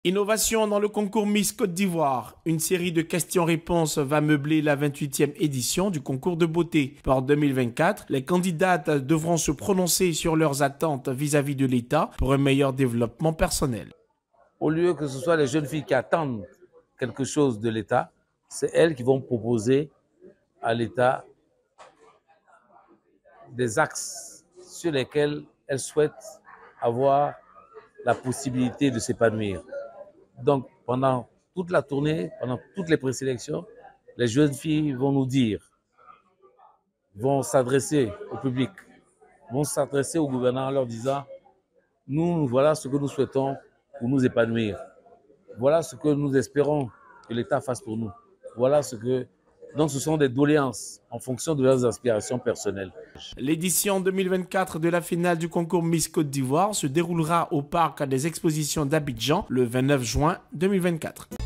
Innovation dans le concours Miss Côte d'Ivoire. Une série de questions-réponses va meubler la 28e édition du concours de beauté. Pour 2024, les candidates devront se prononcer sur leurs attentes vis-à-vis de l'État pour un meilleur développement personnel. Au lieu que ce soit les jeunes filles qui attendent quelque chose de l'État, c'est elles qui vont proposer à l'État des axes sur lesquels elles souhaitent avoir la possibilité de s'épanouir. Donc, pendant toute la tournée, pendant toutes les présélections, les jeunes filles vont nous dire, vont s'adresser au public, vont s'adresser au gouvernement en leur disant « Nous, voilà ce que nous souhaitons pour nous épanouir. Voilà ce que nous espérons que l'État fasse pour nous. Voilà ce que... » Donc, ce sont des doléances en fonction de leurs aspirations personnelles. L'édition 2024 de la finale du concours Miss Côte d'Ivoire se déroulera au parc des expositions d'Abidjan le 29 juin 2024.